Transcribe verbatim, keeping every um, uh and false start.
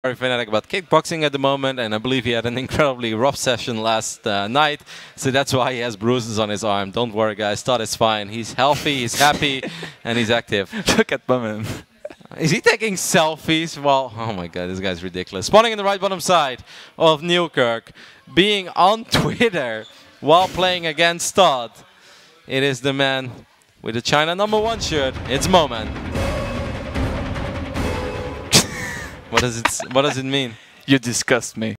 very fanatic about kickboxing at the moment, and I believe he had an incredibly rough session last uh, night, so that's why he has bruises on his arm. Don't worry, guys. Todd is fine. He's healthy, he's happy, and he's active. Look at Moman. Is he taking selfies? Well, oh my god, this guy's ridiculous. Spawning in the right bottom side of Newkirk, being on Twitter while playing against Todd. It is the man with the China number one shirt. It's Moman. What does it? What does it mean? You disgust me.